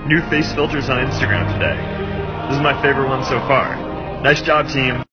new face filters on Instagram today. This is my favorite one so far. Nice job, team.